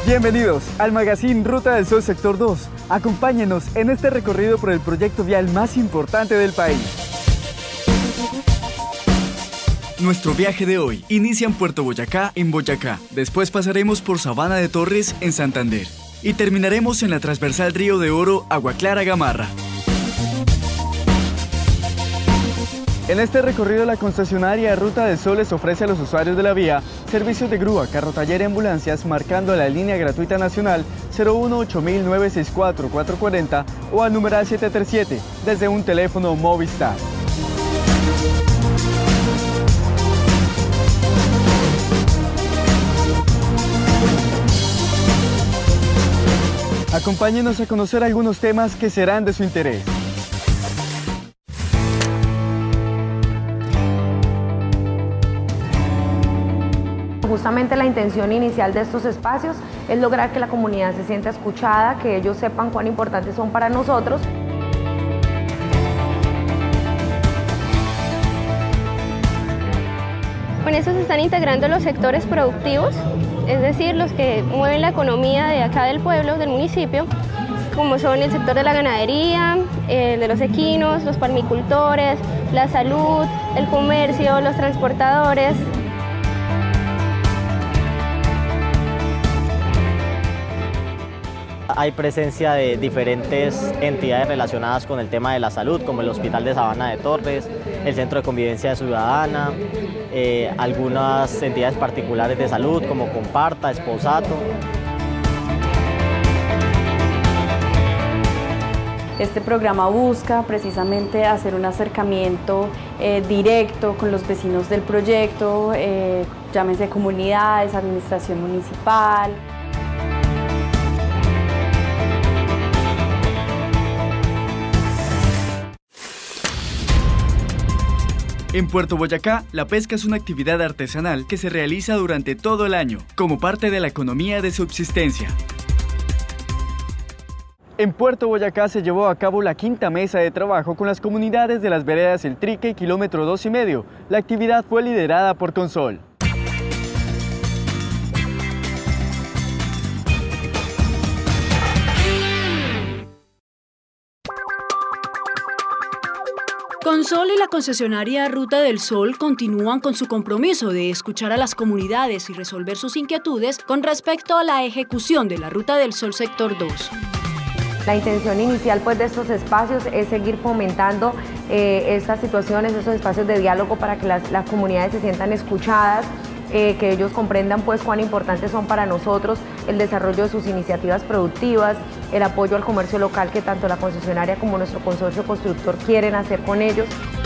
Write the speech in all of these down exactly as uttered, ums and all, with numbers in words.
Bienvenidos al magazine Ruta del Sol Sector dos. Acompáñenos en este recorrido por el proyecto vial más importante del país. Nuestro viaje de hoy inicia en Puerto Boyacá, en Boyacá. Después pasaremos por Sabana de Torres, en Santander. Y terminaremos en la transversal Río de Oro, Agua Clara, Gamarra. En este recorrido, la concesionaria Ruta del Sol les ofrece a los usuarios de la vía servicios de grúa, carro taller y ambulancias, marcando la línea gratuita nacional cero uno ocho mil nueve seis cuatro cuatro cuatro cero o al numeral siete tres siete desde un teléfono Movistar. Acompáñenos a conocer algunos temas que serán de su interés. Justamente la intención inicial de estos espacios es lograr que la comunidad se sienta escuchada, que ellos sepan cuán importantes son para nosotros. Con eso se están integrando los sectores productivos, es decir, los que mueven la economía de acá del pueblo, del municipio, como son el sector de la ganadería, el de los equinos, los palmicultores, la salud, el comercio, los transportadores. Hay presencia de diferentes entidades relacionadas con el tema de la salud, como el Hospital de Sabana de Torres, el Centro de Convivencia Ciudadana, eh, algunas entidades particulares de salud como Comparta, Esposato. Este programa busca precisamente hacer un acercamiento eh, directo con los vecinos del proyecto, eh, llámense comunidades, administración municipal. En Puerto Boyacá, la pesca es una actividad artesanal que se realiza durante todo el año, como parte de la economía de subsistencia. En Puerto Boyacá se llevó a cabo la quinta mesa de trabajo con las comunidades de las veredas El Trique y Kilómetro dos y medio. La actividad fue liderada por Consol. Consol y la concesionaria Ruta del Sol continúan con su compromiso de escuchar a las comunidades y resolver sus inquietudes con respecto a la ejecución de la Ruta del Sol Sector dos. La intención inicial pues, de estos espacios es seguir fomentando eh, estas situaciones, estos espacios de diálogo para que las, las comunidades se sientan escuchadas, eh, que ellos comprendan pues, cuán importantes son para nosotros el desarrollo de sus iniciativas productivas, el apoyo al comercio local que tanto la concesionaria como nuestro consorcio constructor quieren hacer con ellos.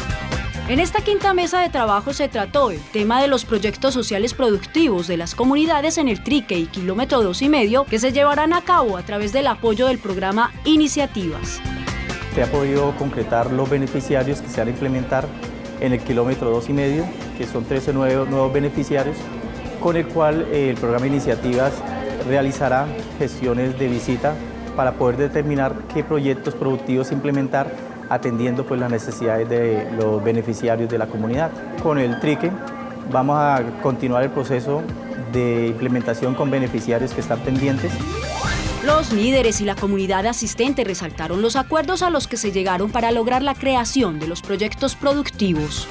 En esta quinta mesa de trabajo se trató el tema de los proyectos sociales productivos de las comunidades en El Trique y Kilómetro dos y medio que se llevarán a cabo a través del apoyo del programa Iniciativas. Se ha podido concretar los beneficiarios que se van a implementar en el Kilómetro dos y medio, que son trece nuevos, nuevos beneficiarios, con el cual eh, el programa Iniciativas realizará gestiones de visita para poder determinar qué proyectos productivos implementar atendiendo pues, las necesidades de los beneficiarios de la comunidad. Con el Trique vamos a continuar el proceso de implementación con beneficiarios que están pendientes. Los líderes y la comunidad asistente resaltaron los acuerdos a los que se llegaron para lograr la creación de los proyectos productivos.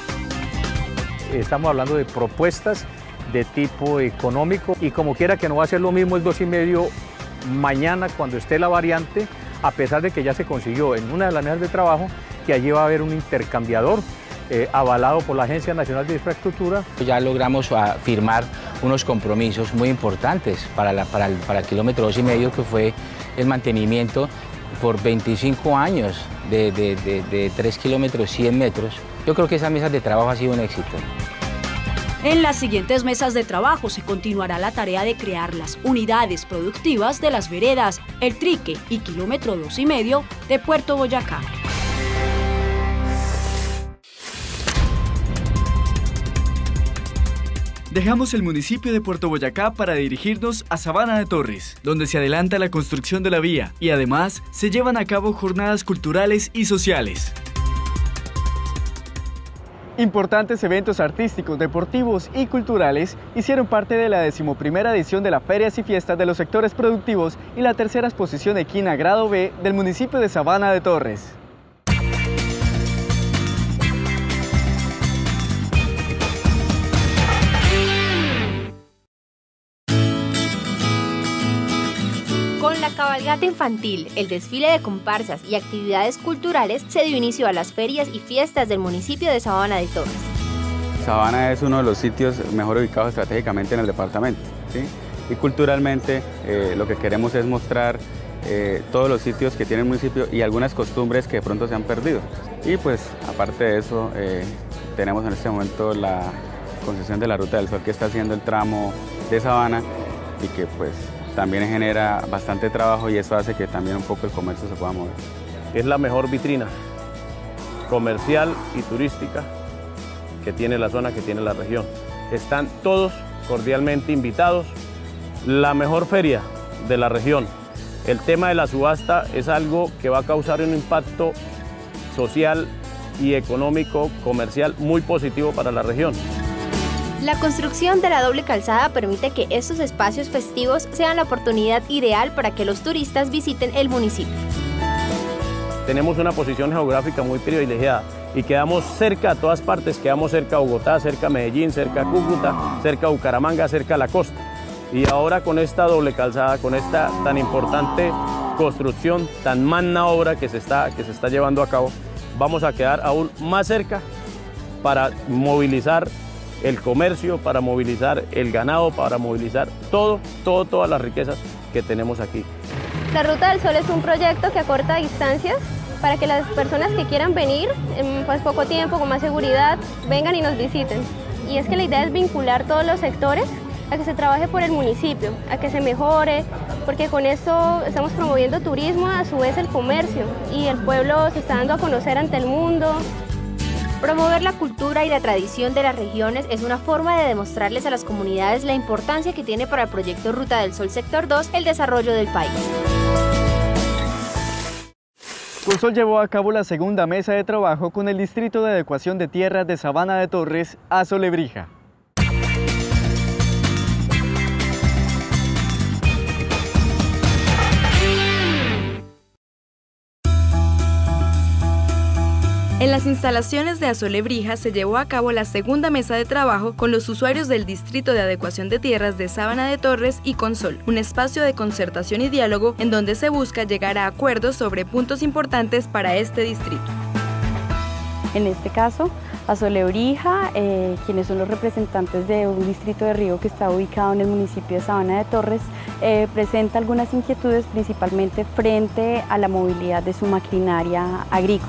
Estamos hablando de propuestas de tipo económico y como quiera que no va a ser lo mismo el dos y medio mañana cuando esté la variante, a pesar de que ya se consiguió en una de las mesas de trabajo que allí va a haber un intercambiador eh, avalado por la Agencia Nacional de Infraestructura. Ya logramos uh, firmar unos compromisos muy importantes para, la, para, el, para el kilómetro dos y medio, que fue el mantenimiento por veinticinco años de, de, de, de tres kilómetros cien metros. Yo creo que esa mesa de trabajo ha sido un éxito. En las siguientes mesas de trabajo se continuará la tarea de crear las unidades productivas de las veredas El Trique y Kilómetro dos y medio de Puerto Boyacá. Dejamos el municipio de Puerto Boyacá para dirigirnos a Sabana de Torres, donde se adelanta la construcción de la vía y además se llevan a cabo jornadas culturales y sociales. Importantes eventos artísticos, deportivos y culturales hicieron parte de la decimoprimera edición de la Ferias y Fiestas de los Sectores Productivos y la tercera exposición equina grado B del municipio de Sabana de Torres. Con la cabalgata infantil, el desfile de comparsas y actividades culturales se dio inicio a las ferias y fiestas del municipio de Sabana de Torres. Sabana es uno de los sitios mejor ubicados estratégicamente en el departamento, ¿sí? Y culturalmente eh, lo que queremos es mostrar eh, todos los sitios que tiene el municipio y algunas costumbres que de pronto se han perdido. Y pues aparte de eso, eh, tenemos en este momento la concesión de la Ruta del Sol que está haciendo el tramo de Sabana y que pues también genera bastante trabajo y eso hace que también un poco el comercio se pueda mover. Es la mejor vitrina comercial y turística que tiene la zona, que tiene la región. Están todos cordialmente invitados. La mejor feria de la región. El tema de la subasta es algo que va a causar un impacto social y económico, comercial muy positivo para la región. La construcción de la doble calzada permite que estos espacios festivos sean la oportunidad ideal para que los turistas visiten el municipio. Tenemos una posición geográfica muy privilegiada y quedamos cerca a todas partes, quedamos cerca a Bogotá, cerca a Medellín, cerca a Cúcuta, cerca a Bucaramanga, cerca a la costa. Y ahora con esta doble calzada, con esta tan importante construcción, tan magna obra que se está, que se está llevando a cabo, vamos a quedar aún más cerca para movilizar el comercio, para movilizar el ganado, para movilizar todo, todo, todas las riquezas que tenemos aquí. La Ruta del Sol es un proyecto que acorta distancias para que las personas que quieran venir en pues, poco tiempo, con más seguridad, vengan y nos visiten. Y es que la idea es vincular todos los sectores a que se trabaje por el municipio, a que se mejore, porque con esto estamos promoviendo turismo, a su vez el comercio, y el pueblo se está dando a conocer ante el mundo. Promover la cultura y la tradición de las regiones es una forma de demostrarles a las comunidades la importancia que tiene para el proyecto Ruta del Sol Sector dos el desarrollo del país. Consol llevó a cabo la segunda mesa de trabajo con el Distrito de Adecuación de Tierras de Sabana de Torres a Solebrija. En las instalaciones de Azolebrija se llevó a cabo la segunda mesa de trabajo con los usuarios del Distrito de Adecuación de Tierras de Sabana de Torres y Consol, un espacio de concertación y diálogo en donde se busca llegar a acuerdos sobre puntos importantes para este distrito. En este caso, Azolebrija, eh, quienes son los representantes de un distrito de riego que está ubicado en el municipio de Sabana de Torres, eh, presenta algunas inquietudes principalmente frente a la movilidad de su maquinaria agrícola.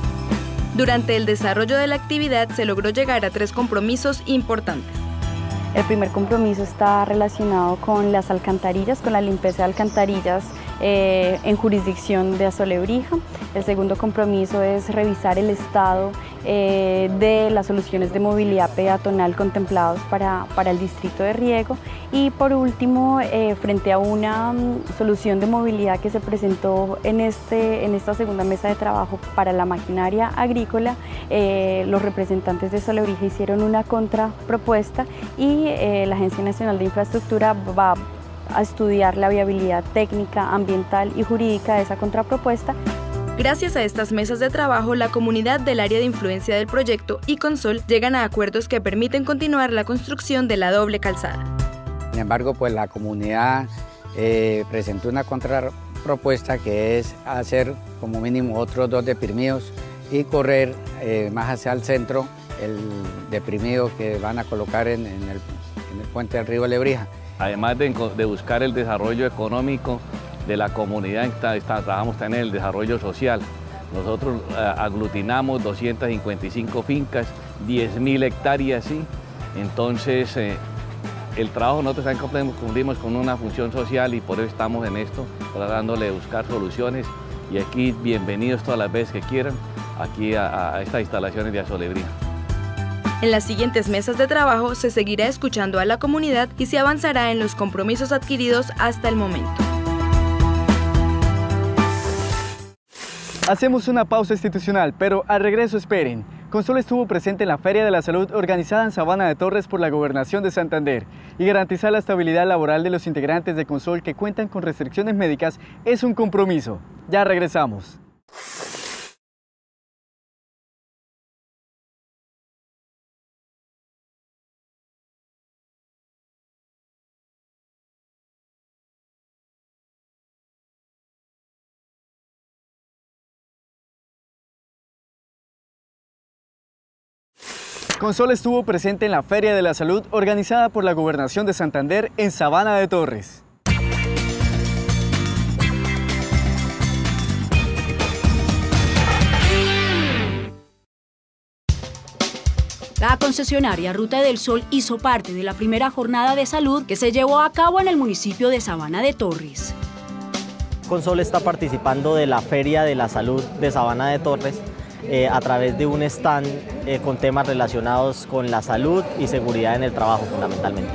Durante el desarrollo de la actividad se logró llegar a tres compromisos importantes. El primer compromiso está relacionado con las alcantarillas, con la limpieza de alcantarillas eh, en jurisdicción de Azolebrija. El segundo compromiso es revisar el estado eh, de las soluciones de movilidad peatonal contemplados para, para el distrito de riego. Y por último, eh, frente a una um, solución de movilidad que se presentó en, este, en esta segunda mesa de trabajo para la maquinaria agrícola, eh, los representantes de Azolebrija hicieron una contrapropuesta y eh, la Agencia Nacional de Infraestructura va a estudiar la viabilidad técnica, ambiental y jurídica de esa contrapropuesta. Gracias a estas mesas de trabajo, la comunidad del área de influencia del proyecto y Consol llegan a acuerdos que permiten continuar la construcción de la doble calzada. Sin embargo, pues la comunidad eh, presentó una contrapropuesta que es hacer como mínimo otros dos deprimidos y correr eh, más hacia el centro el deprimido que van a colocar en, en, el, en el puente del río Lebrija. Además de, de buscar el desarrollo económico de la comunidad, está, está, trabajamos también en el desarrollo social. Nosotros uh, aglutinamos doscientas cincuenta y cinco fincas, diez mil hectáreas, ¿sí? Entonces eh, el trabajo nosotros también cumplimos con una función social y por eso estamos en esto, tratándole de buscar soluciones y aquí bienvenidos todas las veces que quieran aquí a, a estas instalaciones de Azolebrija. En las siguientes mesas de trabajo se seguirá escuchando a la comunidad y se avanzará en los compromisos adquiridos hasta el momento. Hacemos una pausa institucional, pero al regreso esperen. Consol estuvo presente en la Feria de la Salud organizada en Sabana de Torres por la Gobernación de Santander, y garantizar la estabilidad laboral de los integrantes de Consol que cuentan con restricciones médicas es un compromiso. Ya regresamos. Consol estuvo presente en la Feria de la Salud organizada por la Gobernación de Santander en Sabana de Torres. La concesionaria Ruta del Sol hizo parte de la primera jornada de salud que se llevó a cabo en el municipio de Sabana de Torres. Consol está participando de la Feria de la Salud de Sabana de Torres eh, a través de un stand eh, con temas relacionados con la salud y seguridad en el trabajo fundamentalmente.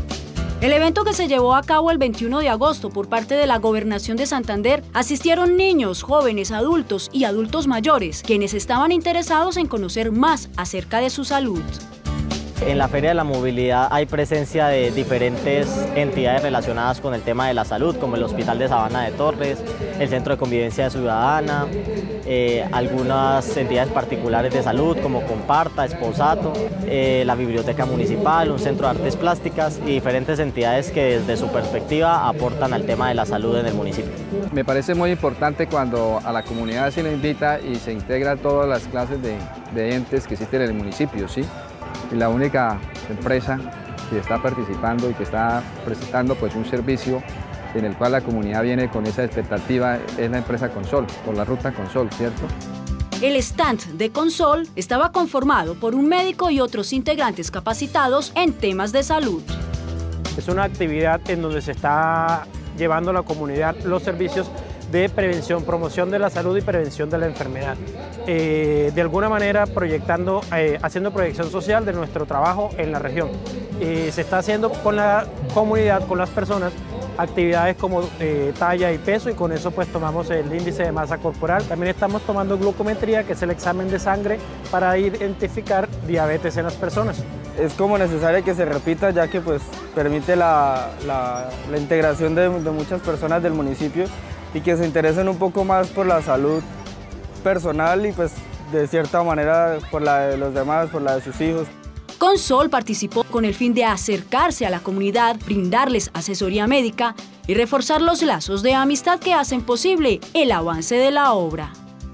El evento, que se llevó a cabo el veintiuno de agosto por parte de la Gobernación de Santander, asistieron niños, jóvenes, adultos y adultos mayores, quienes estaban interesados en conocer más acerca de su salud. En la Feria de la Movilidad hay presencia de diferentes entidades relacionadas con el tema de la salud, como el Hospital de Sabana de Torres, el Centro de Convivencia Ciudadana, eh, algunas entidades particulares de salud como Comparta, Esposato, eh, la Biblioteca Municipal, un Centro de Artes Plásticas y diferentes entidades que desde su perspectiva aportan al tema de la salud en el municipio. Me parece muy importante cuando a la comunidad se le invita y se integra todas las clases de, de entes que existen en el municipio, ¿sí? Y la única empresa que está participando y que está prestando pues un servicio en el cual la comunidad viene con esa expectativa es la empresa Consol, por la ruta Consol, ¿cierto? El stand de Consol estaba conformado por un médico y otros integrantes capacitados en temas de salud. Es una actividad en donde se está llevando a la comunidad los servicios de prevención, promoción de la salud y prevención de la enfermedad. Eh, de alguna manera proyectando, eh, haciendo proyección social de nuestro trabajo en la región. Eh, se está haciendo con la comunidad, con las personas, actividades como eh, talla y peso, y con eso pues tomamos el índice de masa corporal. También estamos tomando glucometría, que es el examen de sangre para identificar diabetes en las personas. Es como necesario que se repita, ya que pues permite la, la, la integración de, de muchas personas del municipio y que se interesen un poco más por la salud personal y pues de cierta manera por la de los demás, por la de sus hijos. Consol participó con el fin de acercarse a la comunidad, brindarles asesoría médica y reforzar los lazos de amistad que hacen posible el avance de la obra.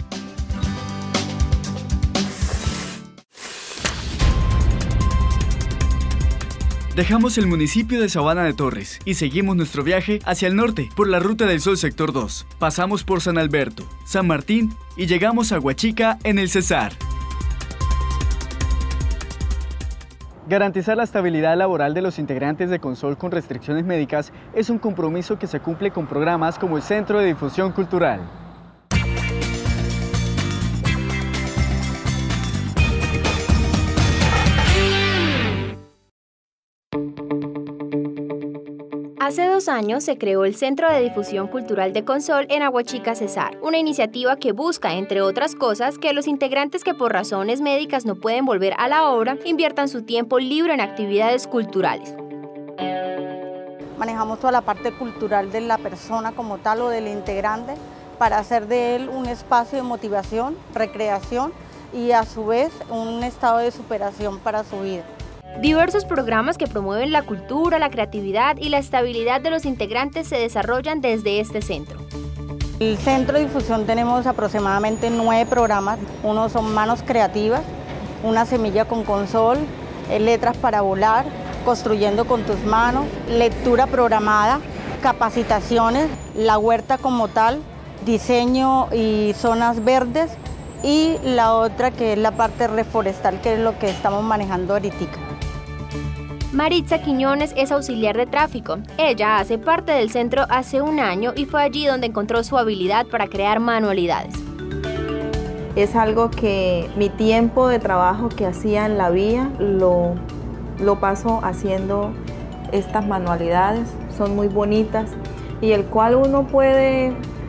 Dejamos el municipio de Sabana de Torres y seguimos nuestro viaje hacia el norte por la Ruta del Sol sector dos. Pasamos por San Alberto, San Martín y llegamos a Huachica en el Cesar. Garantizar la estabilidad laboral de los integrantes de Consol con restricciones médicas es un compromiso que se cumple con programas como el Centro de Difusión Cultural. Hace dos años se creó el Centro de Difusión Cultural de Consol en Aguachica Cesar, una iniciativa que busca, entre otras cosas, que los integrantes que por razones médicas no pueden volver a la obra inviertan su tiempo libre en actividades culturales. Manejamos toda la parte cultural de la persona como tal o del integrante para hacer de él un espacio de motivación, recreación y a su vez un estado de superación para su vida. Diversos programas que promueven la cultura, la creatividad y la estabilidad de los integrantes se desarrollan desde este centro. En el Centro de Difusión tenemos aproximadamente nueve programas. Uno son Manos Creativas, Una Semilla con Consol, Letras para Volar, Construyendo con tus manos, Lectura programada, Capacitaciones, La Huerta como tal, Diseño y Zonas Verdes, y la otra que es la parte reforestal, que es lo que estamos manejando ahorita. Maritza Quiñones es auxiliar de tráfico. Ella hace parte del centro hace un año y fue allí donde encontró su habilidad para crear manualidades. Es algo que mi tiempo de trabajo que hacía en la vía lo, lo paso haciendo estas manualidades. Son muy bonitas y el cual uno puede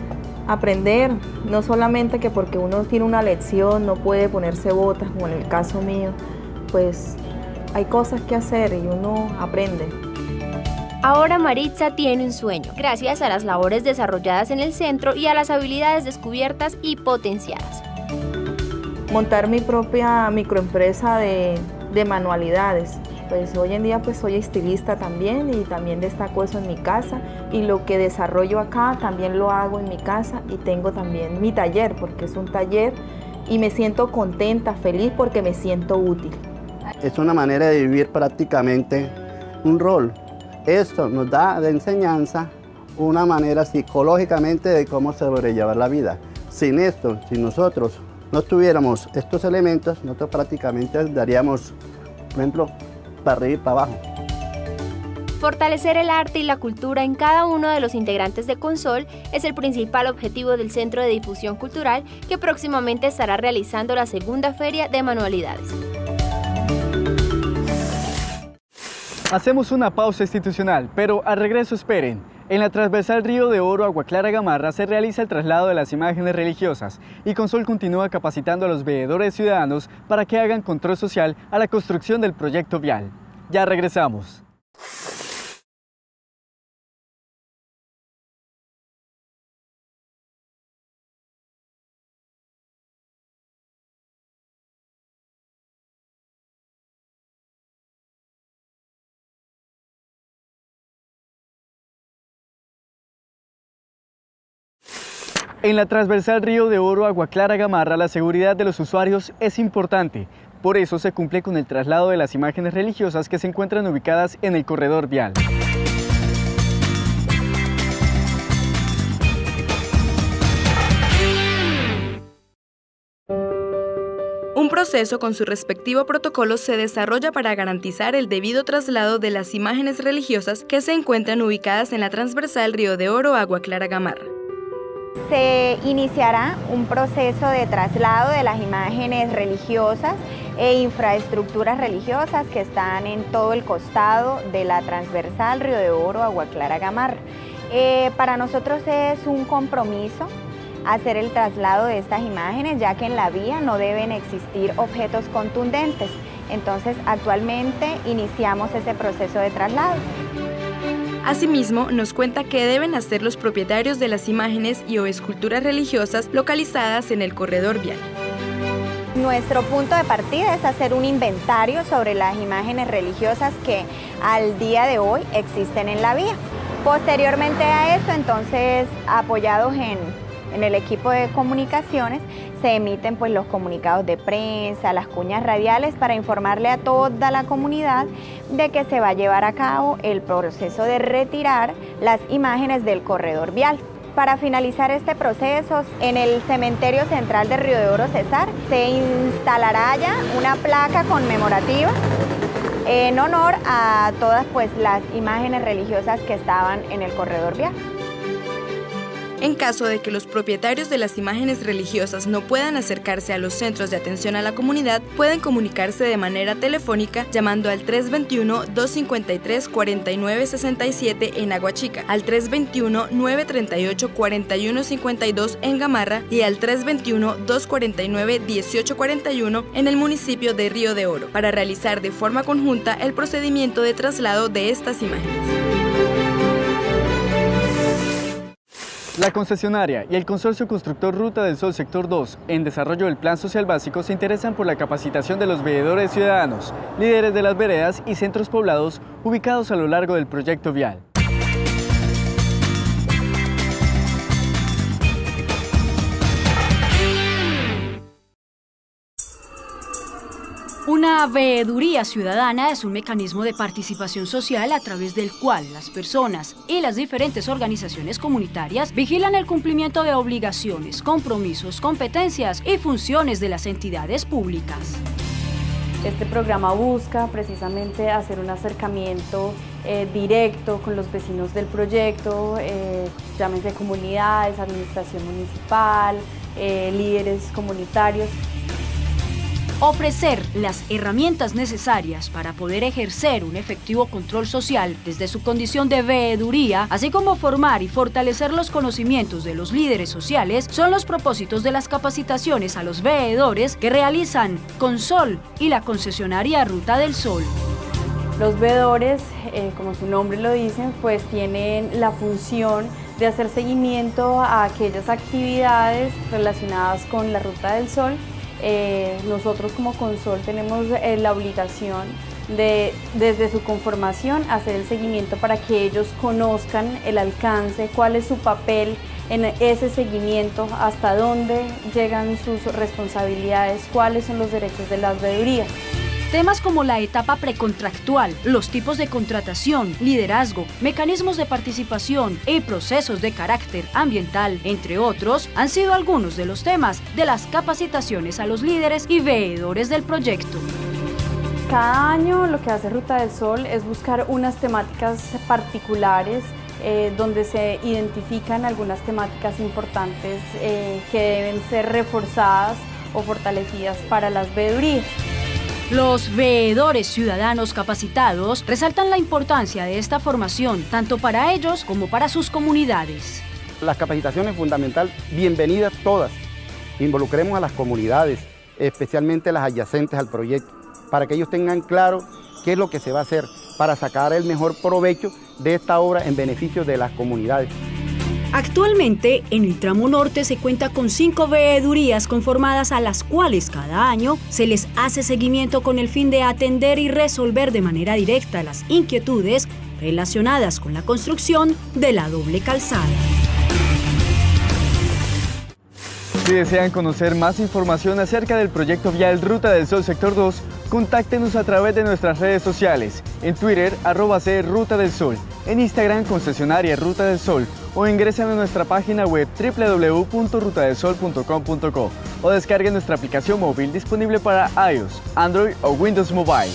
aprender, no solamente que porque uno tiene una lección no puede ponerse botas, como en el caso mío, pues hay cosas que hacer y uno aprende. Ahora Maritza tiene un sueño, gracias a las labores desarrolladas en el centro y a las habilidades descubiertas y potenciadas. Montar mi propia microempresa de, de manualidades. Pues hoy en día pues soy estilista también y también destaco eso en mi casa, y lo que desarrollo acá también lo hago en mi casa, y tengo también mi taller porque es un taller y me siento contenta, feliz porque me siento útil. Es una manera de vivir prácticamente un rol. Esto nos da de enseñanza una manera psicológicamente de cómo sobrellevar la vida. Sin esto, si nosotros no tuviéramos estos elementos, nosotros prácticamente daríamos, por ejemplo, para arriba y para abajo. Fortalecer el arte y la cultura en cada uno de los integrantes de Consol es el principal objetivo del Centro de Difusión Cultural, que próximamente estará realizando la segunda feria de manualidades. Hacemos una pausa institucional, pero al regreso esperen. En la transversal Río de Oro Agua Clara Gamarra se realiza el traslado de las imágenes religiosas y Consol continúa capacitando a los veedores ciudadanos para que hagan control social a la construcción del proyecto vial. Ya regresamos. En la transversal Río de Oro Agua Clara Gamarra, la seguridad de los usuarios es importante. Por eso se cumple con el traslado de las imágenes religiosas que se encuentran ubicadas en el corredor vial. Un proceso con su respectivo protocolo se desarrolla para garantizar el debido traslado de las imágenes religiosas que se encuentran ubicadas en la transversal Río de Oro Agua Clara Gamarra. Se iniciará un proceso de traslado de las imágenes religiosas e infraestructuras religiosas que están en todo el costado de la transversal Río de Oro Agua Clara Gamarra. Eh, para nosotros es un compromiso hacer el traslado de estas imágenes, ya que en la vía no deben existir objetos contundentes. Entonces, actualmente iniciamos ese proceso de traslado. Asimismo, nos cuenta qué deben hacer los propietarios de las imágenes y o esculturas religiosas localizadas en el corredor vial. Nuestro punto de partida es hacer un inventario sobre las imágenes religiosas que al día de hoy existen en la vía. Posteriormente a esto, entonces, apoyados en, en el equipo de comunicaciones, se emiten pues los comunicados de prensa, las cuñas radiales para informarle a toda la comunidad de que se va a llevar a cabo el proceso de retirar las imágenes del corredor vial. Para finalizar este proceso, en el cementerio central de Río de Oro Cesar se instalará ya una placa conmemorativa en honor a todas pues las imágenes religiosas que estaban en el corredor vial. En caso de que los propietarios de las imágenes religiosas no puedan acercarse a los centros de atención a la comunidad, pueden comunicarse de manera telefónica llamando al tres veintiuno, doscientos cincuenta y tres, cuarenta y nueve sesenta y siete en Aguachica, al tres veintiuno, novecientos treinta y ocho, cuarenta y uno cincuenta y dos en Gamarra y al tres veintiuno, doscientos cuarenta y nueve, dieciocho cuarenta y uno en el municipio de Río de Oro, para realizar de forma conjunta el procedimiento de traslado de estas imágenes. La concesionaria y el consorcio constructor Ruta del Sol Sector dos, en desarrollo del Plan Social Básico, se interesan por la capacitación de los veedores ciudadanos, líderes de las veredas y centros poblados ubicados a lo largo del proyecto vial. Una veeduría ciudadana es un mecanismo de participación social a través del cual las personas y las diferentes organizaciones comunitarias vigilan el cumplimiento de obligaciones, compromisos, competencias y funciones de las entidades públicas. Este programa busca precisamente hacer un acercamiento eh, directo con los vecinos del proyecto, eh, llámense comunidades, administración municipal, eh, líderes comunitarios. ofrecer las herramientas necesarias para poder ejercer un efectivo control social desde su condición de veeduría, así como formar y fortalecer los conocimientos de los líderes sociales, son los propósitos de las capacitaciones a los veedores que realizan Consol y la concesionaria Ruta del Sol. Los veedores, eh, como su nombre lo dice, pues tienen la función de hacer seguimiento a aquellas actividades relacionadas con la Ruta del Sol. Eh, nosotros como Consol tenemos eh, la obligación de, desde su conformación, hacer el seguimiento para que ellos conozcan el alcance, cuál es su papel en ese seguimiento, hasta dónde llegan sus responsabilidades, cuáles son los derechos de las veedurías. Temas como la etapa precontractual, los tipos de contratación, liderazgo, mecanismos de participación y procesos de carácter ambiental, entre otros, han sido algunos de los temas de las capacitaciones a los líderes y veedores del proyecto. Cada año lo que hace Ruta del Sol es buscar unas temáticas particulares eh, donde se identifican algunas temáticas importantes eh, que deben ser reforzadas o fortalecidas para las veedurías. Los veedores ciudadanos capacitados resaltan la importancia de esta formación, tanto para ellos como para sus comunidades. Las capacitaciones fundamentales, bienvenidas todas. Involucremos a las comunidades, especialmente las adyacentes al proyecto, para que ellos tengan claro qué es lo que se va a hacer para sacar el mejor provecho de esta obra en beneficio de las comunidades. Actualmente, en el tramo norte se cuenta con cinco veedurías conformadas a las cuales cada año se les hace seguimiento con el fin de atender y resolver de manera directa las inquietudes relacionadas con la construcción de la doble calzada. Si desean conocer más información acerca del proyecto vial Ruta del Sol Sector dos, contáctenos a través de nuestras redes sociales, en Twitter, arroba C Ruta del Sol, en Instagram, concesionaria Ruta del Sol, o ingresen a nuestra página web w w w punto ruta del sol punto com punto co o descarguen nuestra aplicación móvil disponible para iOS, Android o Windows Mobile.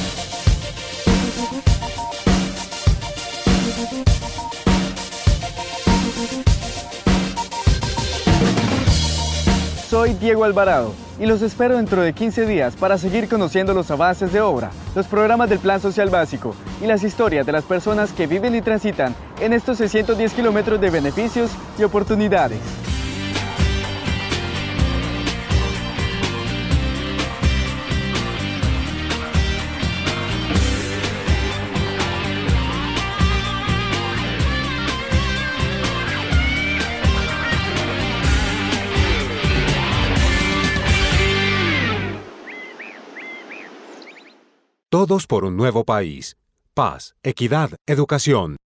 Soy Diego Alvarado y los espero dentro de quince días para seguir conociendo los avances de obra, los programas del Plan Social Básico y las historias de las personas que viven y transitan en estos seiscientos diez kilómetros de beneficios y oportunidades. Todos por un nuevo país. Paz, equidad, educación.